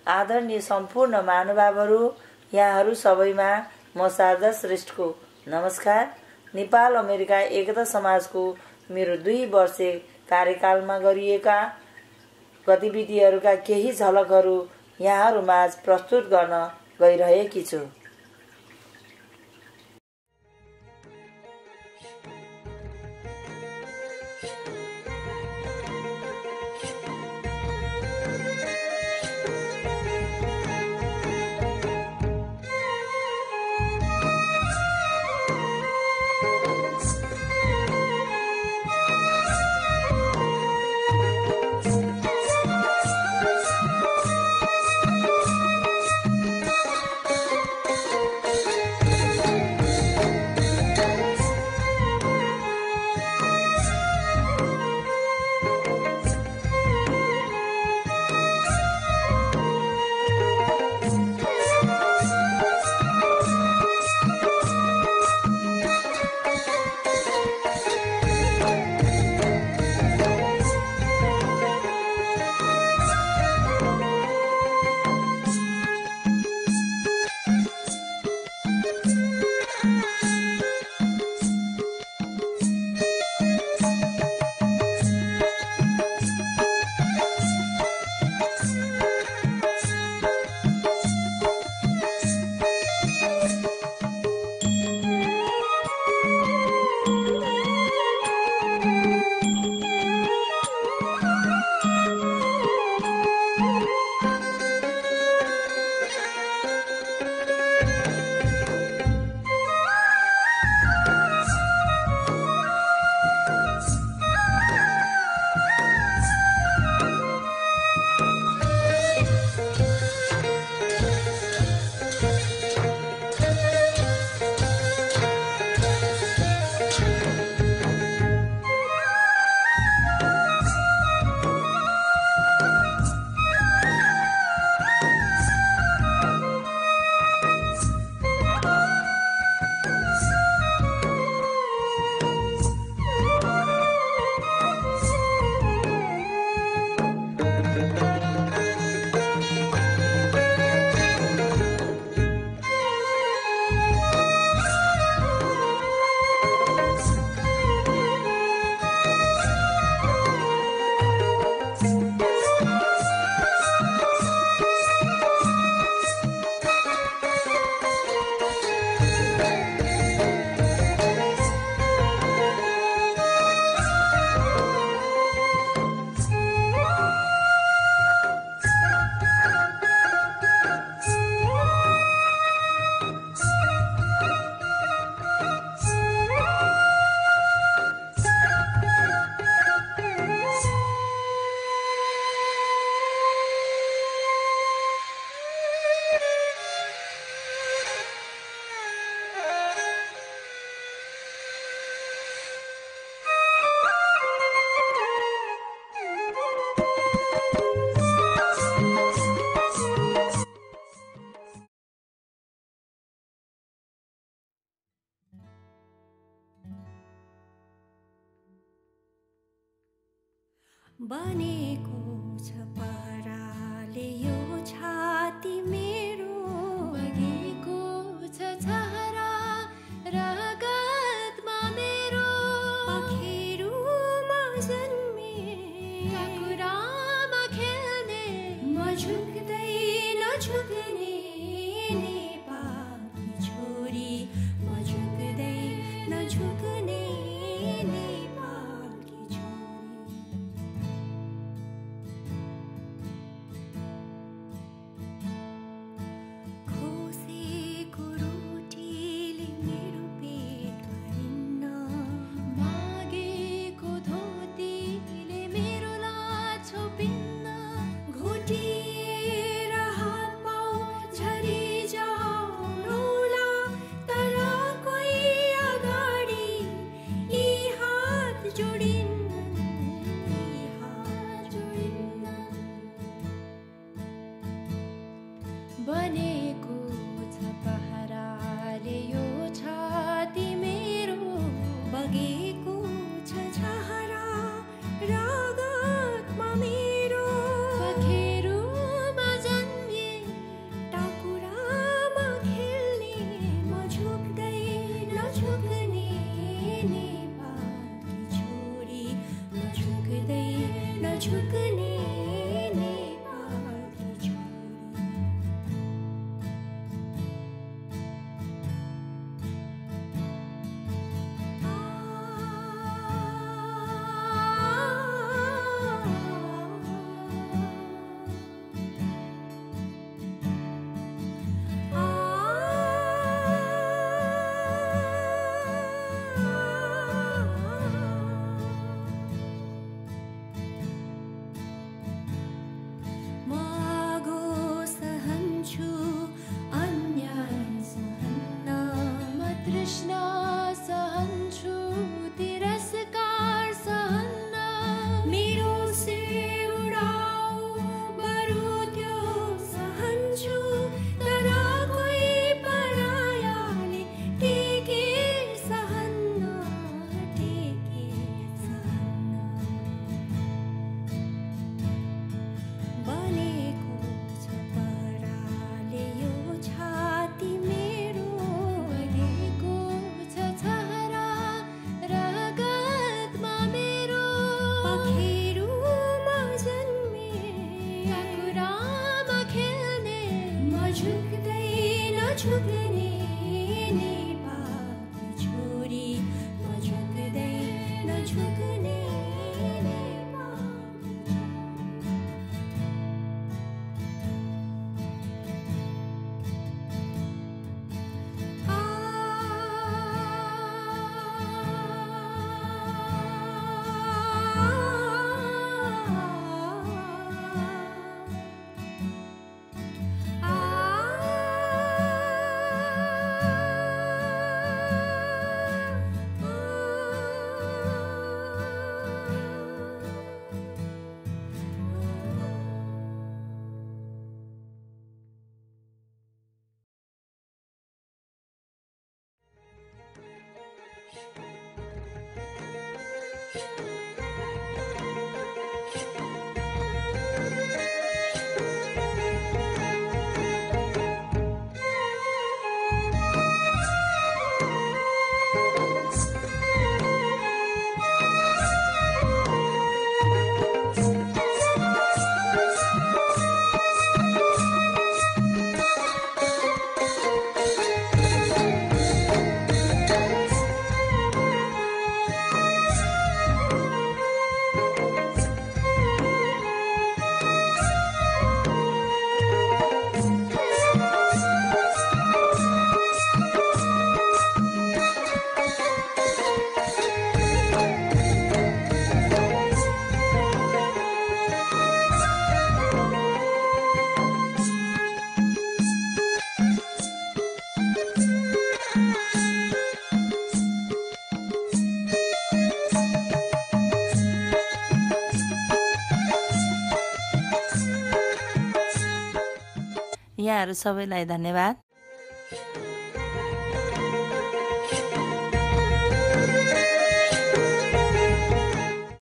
आदरणीय सम्पूर्ण महानुभावहरू, यहाँहरू सबैमा म शारदा श्रेष्ठको नमस्कार। नेपाल अमेरिका एकता समाजको मेरो 2 वर्षे कार्यकालमा गरिएका गतिविधिहरूका केही झलकहरू यहाँहरूमाझ प्रस्तुत गर्न गइरहेकी छु। बनेको छ पहराले यो छाती मेरो, बगेको छ छहरा रगतमा मेरो, पखेरुमा जन्मे कुरामा खेल्ने, म झुक्दै नझुक्ने नेपाली छोरी, म झुक्दै नझुक्ने नेपाली छोरी। खोसेको रोटीले मेरो पेट भरिन्न, मागेको धोतीले मेरो लाज छोपिन्न, घोटिएर हात पाउ झरिजाउला, तर कोही अगाडि यी हात जोडिन्न, यी हात जोडिन्न। बनेको छ पहराले यो छाती मेरो, बगेको छ छहरा रगतमा मेरो, पखेरुमा जन्मे नझुक्ने नेपालकी छोरी। मागो सहन्छु अन्याय सहन्न, म तृष्णा सहन्छु तिरस्कार सहन्न। मेरो शिर उडाऊ बरु त्यो सहन्छु, तर कोही परायाले टेके सहन्न, टेके सहन्न। बनेको छ पराले यो छाती मेरो, बनेको छ छहरा रगतमा मेरो। पखेरुमा जन्मे कुरामा खेल्ने, म झुक्दै नझुक्ने नेपालकी छोरी, म झुक्दै नझुक्ने नेपालकी यहाँहरू सबैलाई धन्यवाद।